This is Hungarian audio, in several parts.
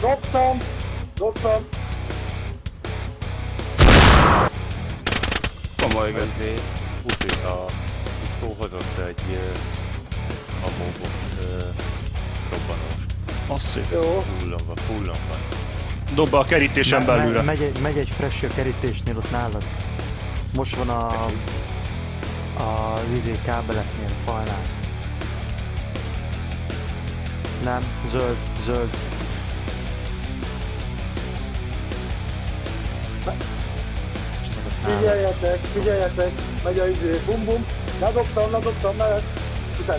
Dobtam! Dobtam! Komoly azért utik a Utó hozott egy amóbot robbanós. Az szép. Jó. Hullom van. Dob be a kerítésen belülre. Megy egy fresh a kerítésnél ott nálad. Most van a kábeleknél, a falnál. Nem, zöld. Figyeljetek, megy a bum bum, ledobtam, mehet. Futás.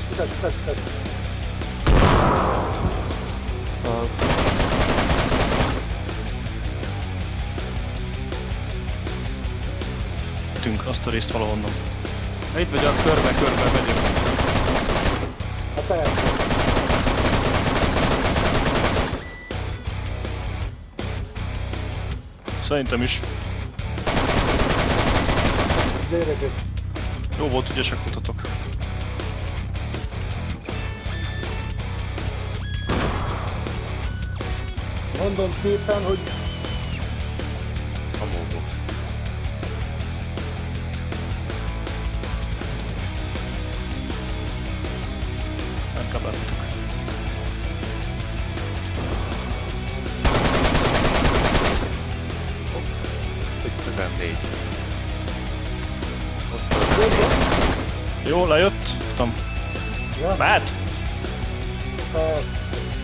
Tünk azt a részt valahonnan. Itt vagy, az körbe megyünk. Hát persze. Szerintem is. Gyerekek. Jó volt, ügyesek voltatok. Mondom szépen, hogy Amóbot. Nem kábeltetek. Itt a M4. Jó, lejött. Tudtam. ja, Mehet? persze.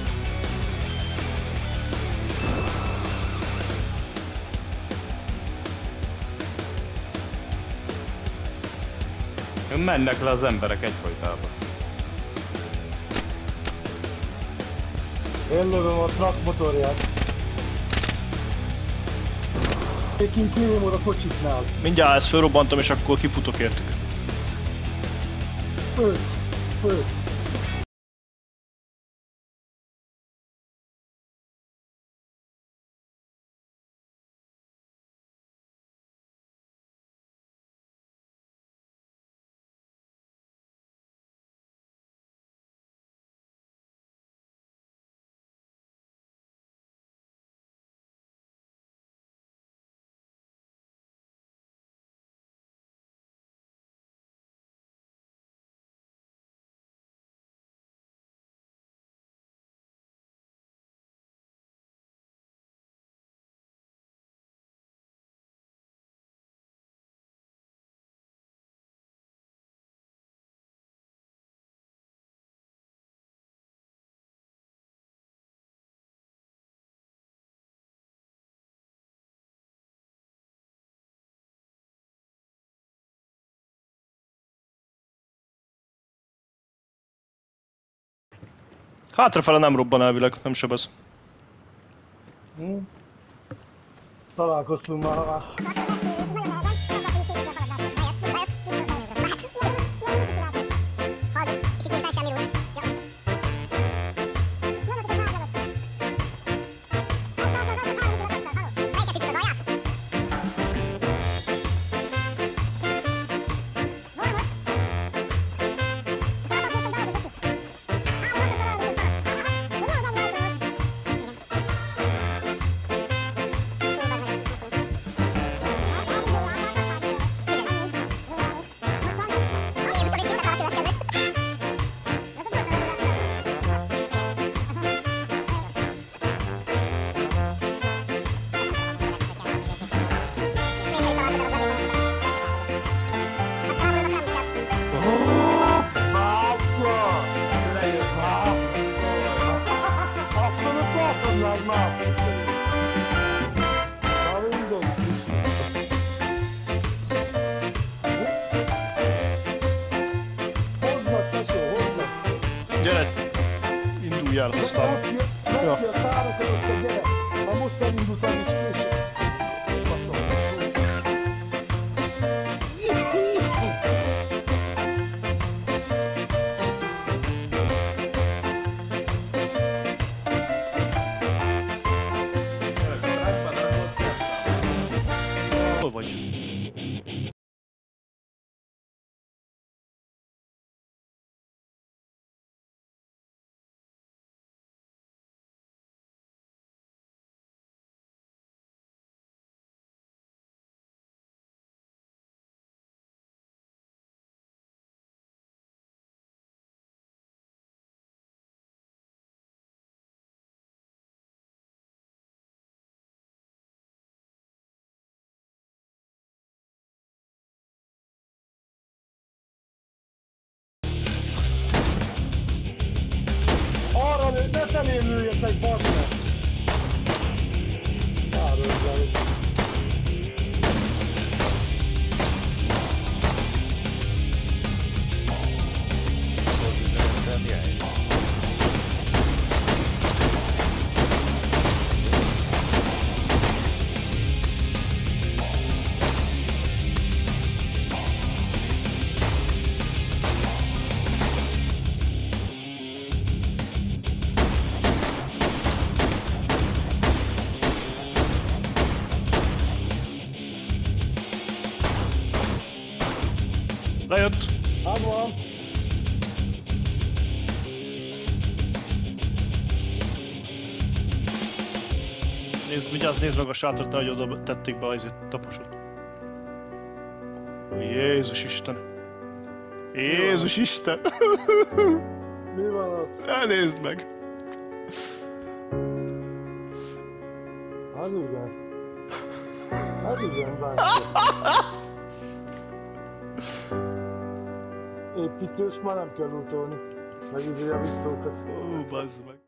Mennek le az emberek egyfolytában. Én lövöm a truck motorját. Én kinyom oda kocsiknál. Mindjárt ezt fölrobbantam és akkor kifutok értük. Föl. Hátrafele nem robban elvileg, nem sebez. Találkoztunk már. Gyere! Induljál aztán. Ja. Ha most elindulsz, is később. Hol vagy? Hát elém lőjetek, bazd meg! Árulj. Lejött! Hát van. Vigyázz, nézd meg a sátrat, hogy oda tették be az taposot. Jézus Isten! Jézus Isten! Mi van ott? Elnézd meg! Az igen. Az igen, bácsi. Építős már nem kell utolni. Meg izé a vittókat. Ó, bazd meg!